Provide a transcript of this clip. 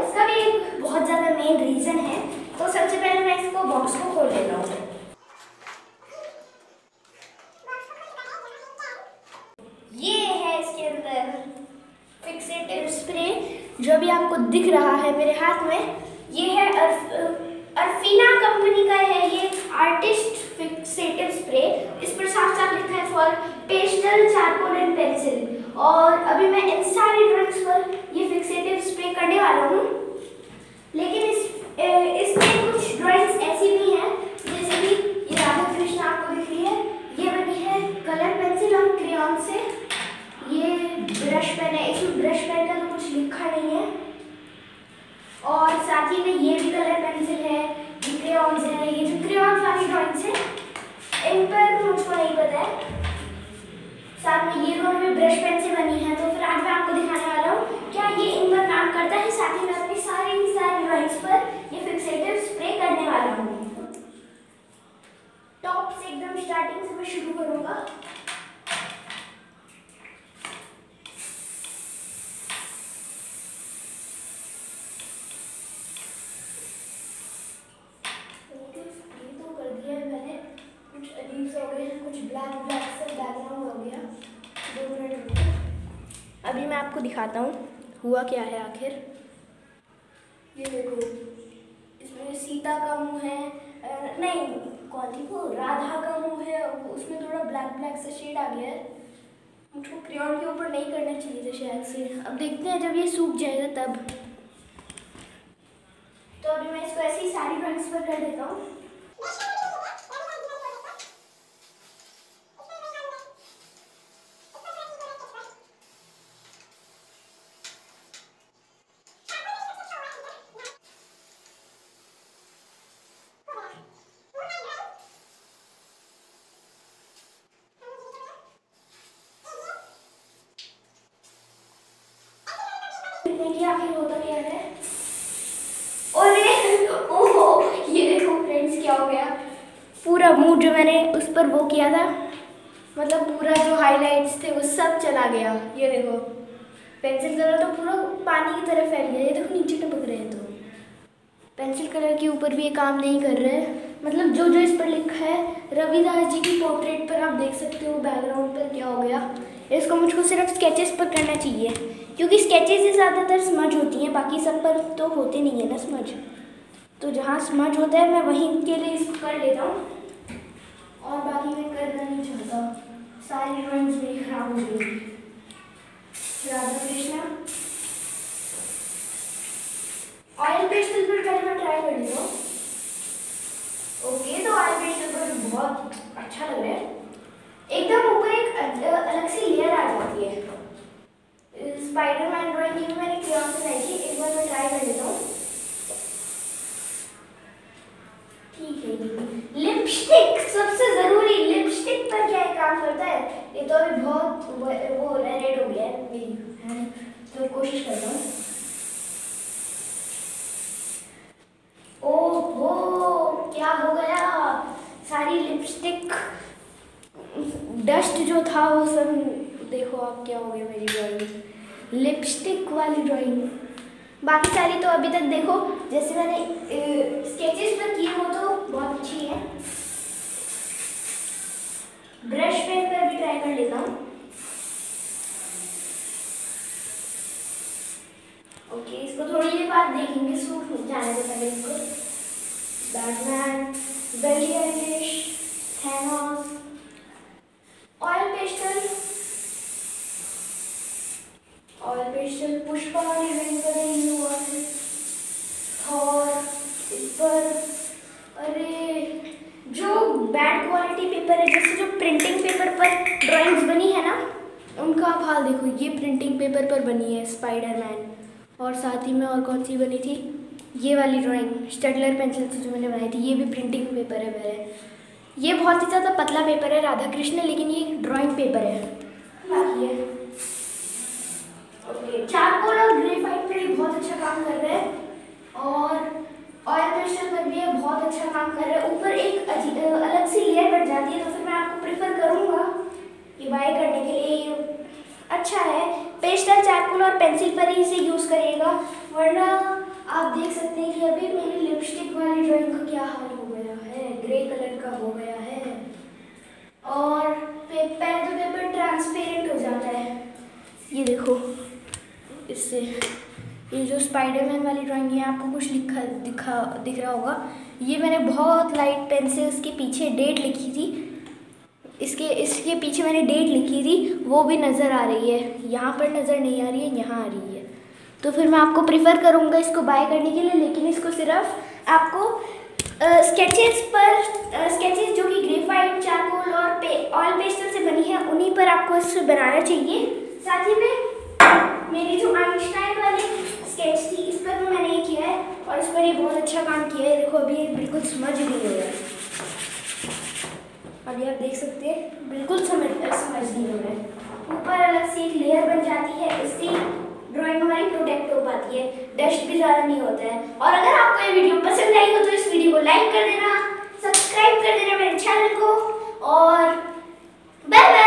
इसका भी एक बहुत ज़्यादा मेन रीज़न है। तो सबसे पहले मैं इसको बॉक्स को खोल लेता हूँ। ये है इसके अंदर फिक्सेटिव स्प्रे, जो भी आपको दिख रहा है मेरे हाथ में। ये है अर्फीना कंपनी का है ये आर्टिस्ट फिक्सेटिव स्प्रे। इस पर साफ साफ लिखा है for pastel, charcoal and pencil. और अभी मैं इन सारी ड्राइंग्स पर ये फिक्सेटिव स्प्रे करने वाला हूँ। लेकिन इसमें कुछ ड्राइंग्स ऐसी भी हैं, जैसे कि ये राधा कृष्ण आपको दिख रही है, ये बनी है कलर पेंसिल और क्रेयॉन से। ये ब्रश पेन है, इसमें ब्रश पेन का तो कुछ लिखा नहीं है। और साथ ही में ये भी कलर पेंसिल है, ये क्रेयॉन्स है। ये जो क्रेयॉन्स वाली ड्राइंग्स है इन पर मुझको नहीं पता है। साथ में ये दोनों भी ब्रश पेन से बनी है। तो फिर आज मैं आपको दिखाने वाला हूँ क्या ये इन पर काम करता है। साथ ही मैं अपनी सारी ड्राइंग्स पर ये फिक्सेटिव स्प्रे करने वाला हूँ। टॉप से एकदम स्टार्टिंग से मैं शुरू करूँगा। कुछ ब्लैक से बैकग्राउंड हो गया। 2 मिनट रुको, अभी मैं आपको दिखाता हूँ हुआ क्या है आखिर। ये देखो, इसमें सीता का मुंह है, नहीं कौन थी वो, राधा का मुंह है। उसमें थोड़ा ब्लैक से शेड आ गया है। मुझको क्रेयॉन के ऊपर नहीं करना चाहिए था शायद से। अब देखते हैं जब ये सूख जाएगा तब। तो अभी मैं इसको ऐसे ही सारी ड्राइंग्स पर कर देता हूँ। देखिए आखिर होता क्या है। और ओहो, ये देखो फ्रेंड्स क्या हो गया। पूरा मूड जो मैंने उस पर वो किया था, मतलब पूरा जो हाइलाइट्स थे वो सब चला गया। ये देखो पेंसिल कलर तो पूरा पानी की तरह फैल गया। ये देखो नीचे टपक रहे हैं। तो पेंसिल कलर के ऊपर भी ये काम नहीं कर रहे हैं। मतलब जो जो इस पर लिखा है रविदास जी की पोर्ट्रेट पर आप देख सकते हो बैकग्राउंड पर क्या हो गया। इसको मुझको सिर्फ स्केचेस पर करना चाहिए, क्योंकि स्केचेस से ज़्यादातर स्मज होती हैं, बाकी सब पर तो होते नहीं है ना स्मज। तो जहाँ स्मज होता है मैं वहीं के लिए इसको कर लेता हूँ, और बाकी मैं करना नहीं चाहता। सारी ड्राइंग्स मेरी खराब हो गई। राधा कृष्णा ऑयल पेस्टल पर पहले मैं ट्राई कर लेता हूँ। ओके, तो ऑयल पेस्टल पर बहुत अच्छा लग रहा है। एकदम ऊपर एक अलग सी लेयर आ जाती है। स्पाइडरमैन ड्राइंग की भी मैंने क्रेयॉन से बनाई थी, एक बार मैं ट्राई कर लेता हूँ। ठीक है, लिपस्टिक सबसे ज़रूरी। लिपस्टिक पर क्या काम करता है, ये तो अभी बहुत वो रेड हो गया है मेरी, तो कोशिश करता हूँ। ओहो, क्या हो गया, सारी लिपस्टिक डस्ट जो था वो सब देखो आप क्या हो गया मेरी ड्राइंग, लिपस्टिक वाली ड्राइंग। बाकी सारी तो अभी तक देखो जैसे मैंने स्केचेस पर किए हो तो बहुत अच्छी है। ब्रश पेन पर भी ट्राई कर लेता हूँ। ओके, इसको थोड़ी देर बाद देखेंगे, सूख जाने से पहले इसको। Batman, Billie Eilish, Thanos, oil pastel Pushpa वाली ड्राइंग पर नहीं हुआ है। थॉर इस पर, अरे जो बैड क्वालिटी पेपर है, जैसे जो प्रिंटिंग पेपर पर ड्राइंग्स बनी है ना, उनका आप हाल देखो। ये प्रिंटिंग पेपर पर बनी है स्पाइडरमैन, और साथ ही में और कौन सी बनी थी, ये वाली ड्राइंग स्टेडलर पेंसिल से जो मैंने बनाई थी, ये भी प्रिंटिंग पेपर है मेरे। ये बहुत ही ज़्यादा पतला पेपर है राधा कृष्ण, लेकिन ये ड्राइंग पेपर है। बाकी है ओके, चारकोल और ग्रेफाइट पर भी बहुत अच्छा काम कर रहे हैं, और ऑयल पेस्टल पर भी बहुत अच्छा काम कर रहे हैं। ऊपर एक अलग सी लेयर बढ़ जाती है, तो फिर मैं आपको प्रेफर करूँगा ये बाय करने के लिए। अच्छा है, पेस्टल, चारकोल और पेंसिल पर ही इसे यूज़ करिएगा, वरना आप देख सकते हैं कि अभी मेरी लिपस्टिक वाली ड्राइंग का क्या हाल हो गया है, ग्रे कलर का हो गया है और पेपर तो पेपर ट्रांसपेरेंट हो जाता है। ये देखो, इससे ये जो स्पाइडरमैन वाली ड्राइंग है आपको कुछ दिख रहा होगा। ये मैंने बहुत लाइट पेन से उसके पीछे डेट लिखी थी, इसके पीछे मैंने डेट लिखी थी, वो भी नज़र आ रही है। यहाँ पर नज़र नहीं आ रही है, यहाँ आ रही है। तो फिर मैं आपको प्रेफर करूँगा इसको बाय करने के लिए, लेकिन इसको सिर्फ आपको स्केचेस जो कि ग्रेफाइट, चारकोल और ऑयल पेस्टल से बनी है, उन्हीं पर आपको इससे बनाना चाहिए। साथ ही में मेरी जो आइंस्टाइन वाली स्केच थी, इस पर भी मैंने ये किया है और इस पर ये बहुत अच्छा काम किया है। देखो अभी ये बिल्कुल समझ नहीं हो रहा है, अभी आप देख सकते हैं बिल्कुल समझ नहीं हो रहा है। ऊपर अलग से एक लेयर बन जाती है, इससे ड्राइंग हमारी प्रोटेक्ट हो पाती है, डस्ट भी ज़्यादा नहीं होता है। और अगर आपको ये वीडियो पसंद आई हो तो इस वीडियो को लाइक कर देना, सब्सक्राइब कर देना मेरे चैनल को और बाय बाय।